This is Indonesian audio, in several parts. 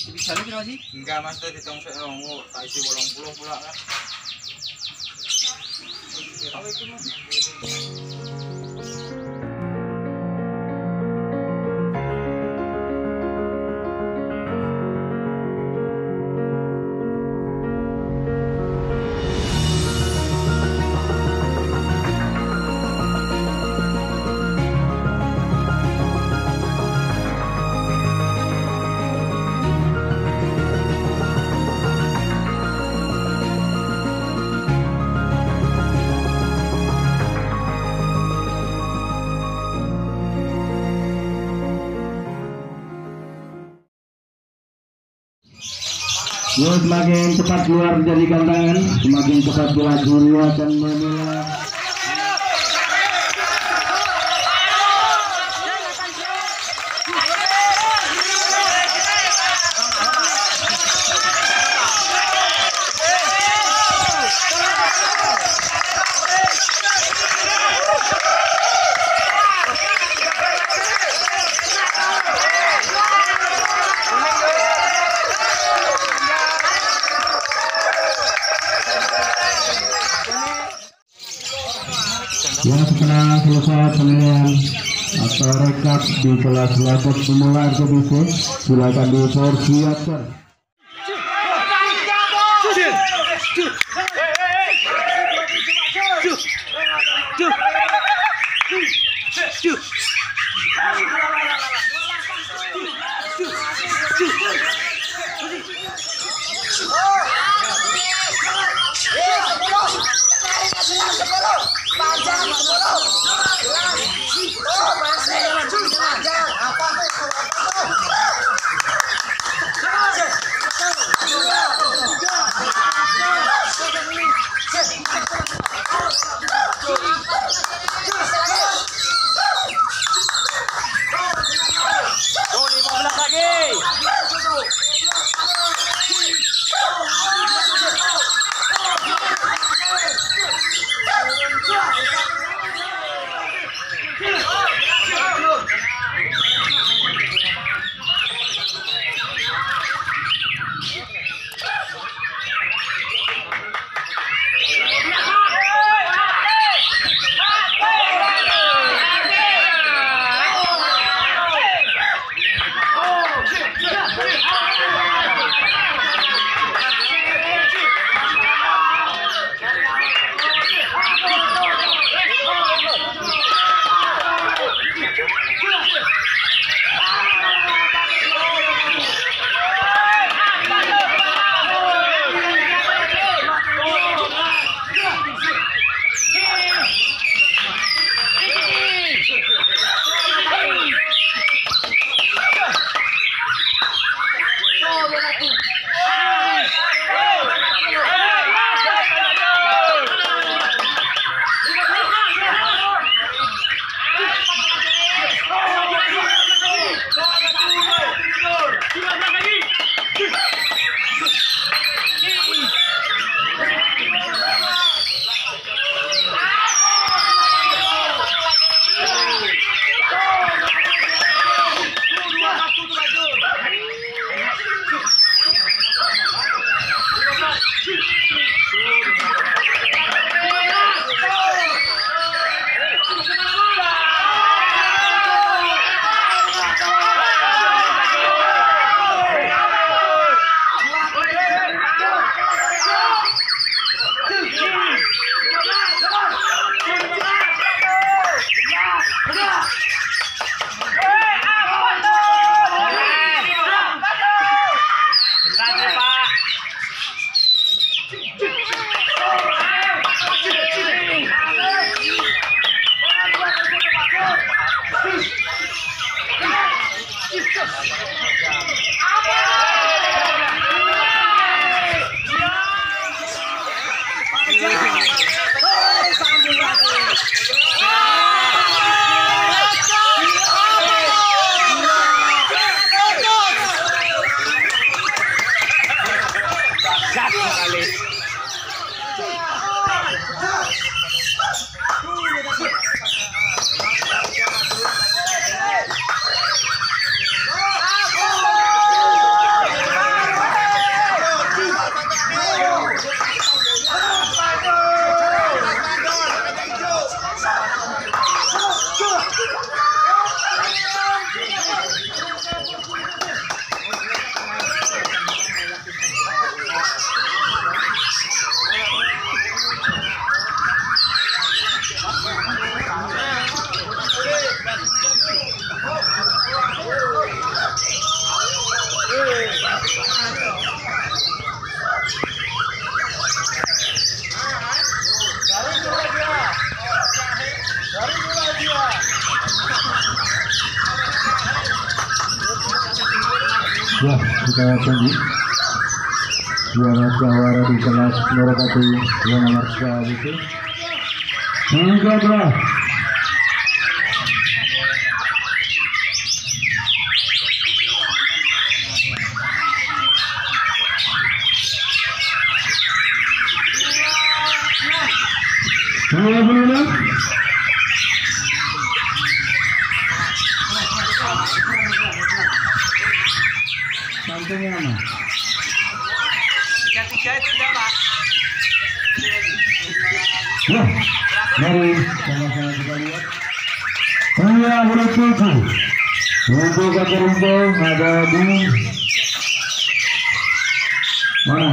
Bisa lu kira sih? Enggak mas, tadi tong saya nongol, tak isi 80 pula kan. Tahu itu mas. Semakin cepat keluar dari gantangan, semakin cepat pula juri akan memilih. Ya, setelah selesai penilaian atau rekap di kelas kelompok pemula RTBC, silakan dipersiapkan. Ya, kita tunggu juara di kelas Norokatu yang nomor sekali itu. Hingga bro. Sampingnya mana? 3-3 itu udah Pak. Ya, mari sama-sama kita lihat. Hanya bertuju untuk kerumpung ada di mana?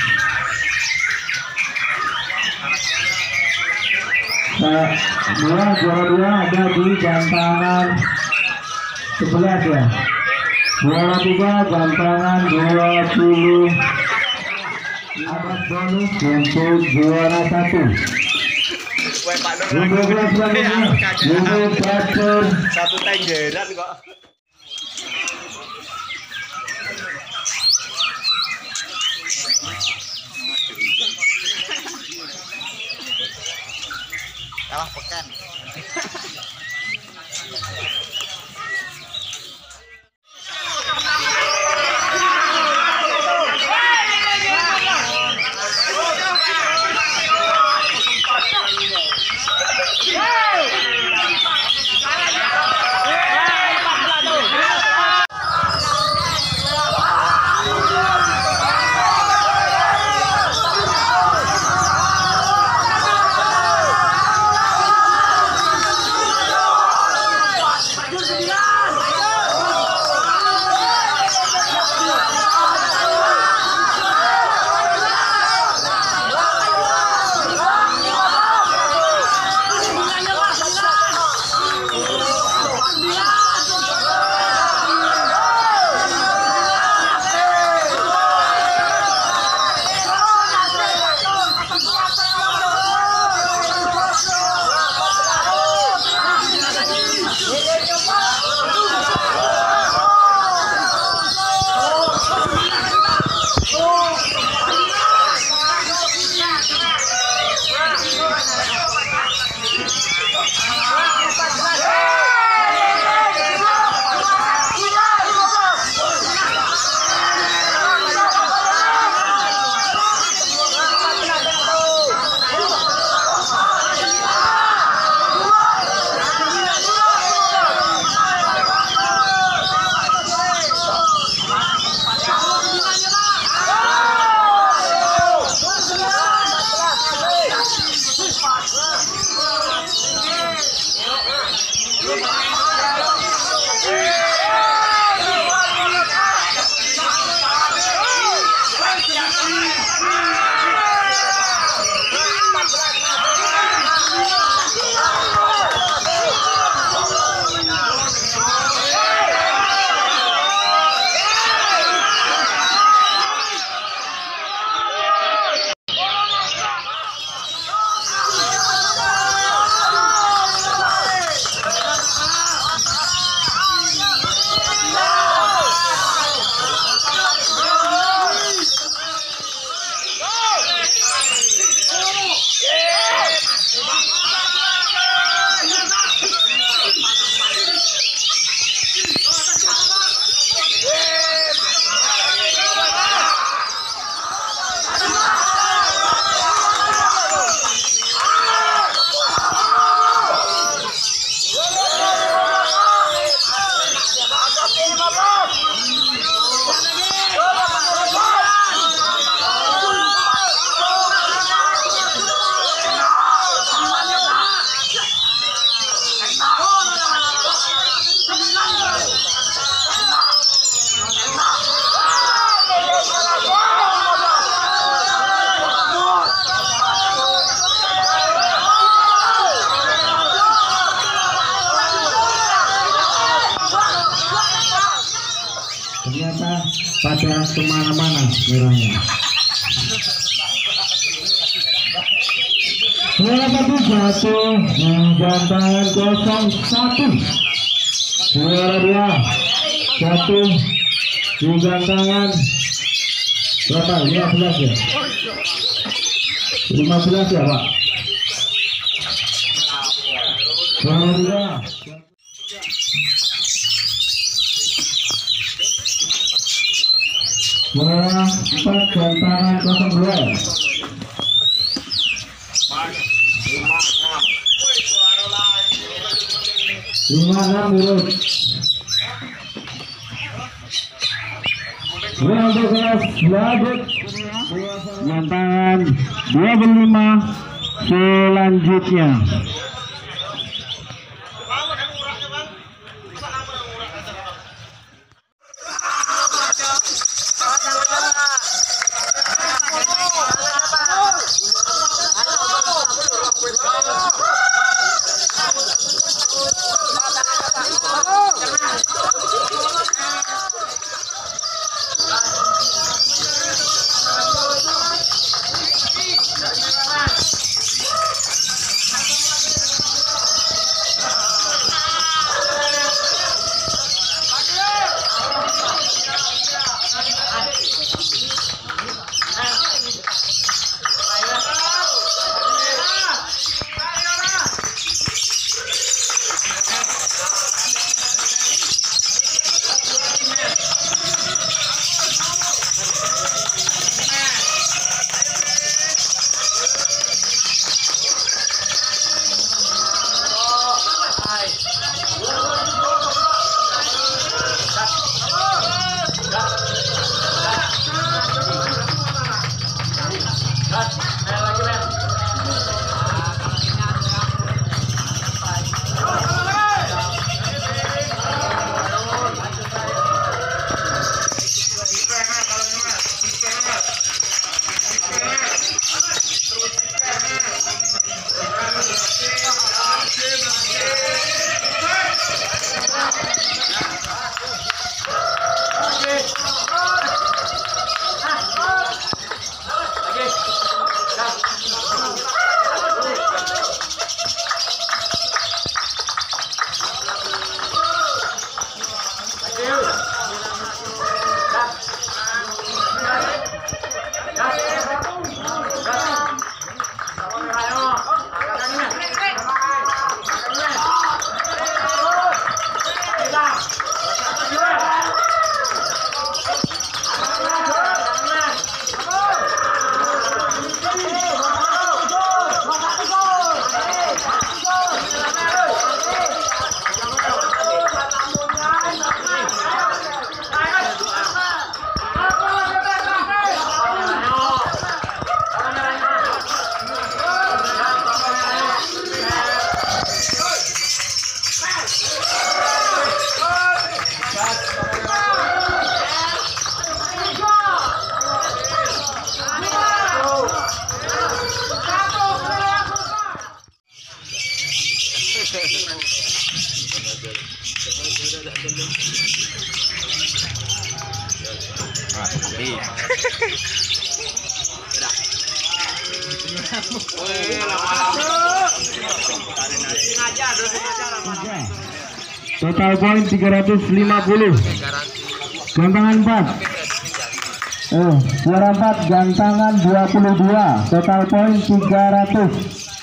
Juara dua ada di gantangan 11 ya. Juara 3 gantangan 20. Ada bonus untuk juara 1. Untuk kelas selanjutnya untuk Bacor Satu tenggeran kok. Kalah pekan. Ternyata pada kemana-mana merahnya. Juara 1 jatuh gantangan 01. Juara 2 jatuh di gantangan berapa? 15 ya? 15 ya Pak? Juara 2 juara 4 gantangan 02 56 urut. Untuk kelas lanjut gantangan 25 selanjutnya. Total poin 350. Gantangan 4. Juara 4 gantangan 22. Total poin 300.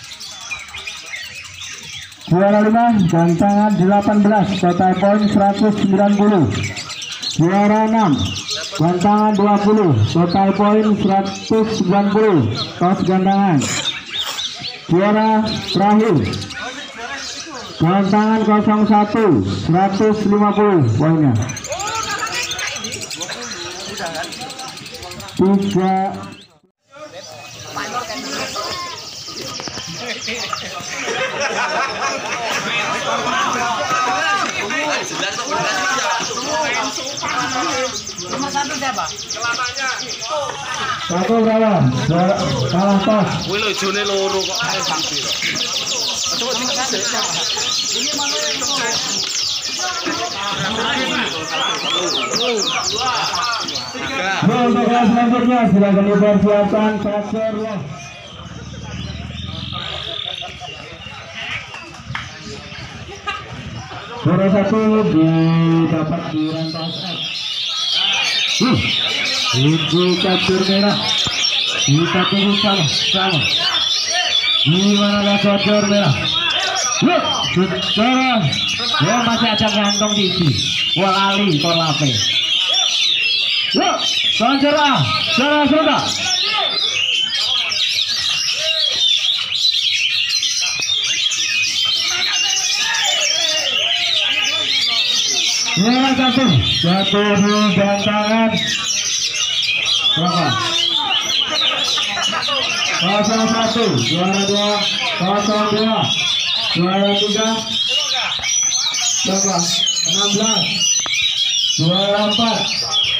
Juara 5 gantangan 18. Total poin 190. Juara 6 gantangan 20. Total poin 190. Tos gantangan. Juara terakhir gantangan 01 150 poinnya. 3 Nomor 1 siapa? Kelamanya. Satu berapa? Kalah tos. Kuwi lho jone loro kok ae sanksi to. Coba sing ini mana yang untuk kelas selanjutnya silakan dipersiapkan pasir ya. Juara 1 didapat di rantas F. Itu kartu merah. Kita tunggu sama. Gimana kartu merah? Look, sekarang ya masih ada kantong TV. Walali korlape. Look, Sanjara, sudah. Merah satu bantangan berapa? 01, juara 2, 02, juara 3 berapa? 16, juara 4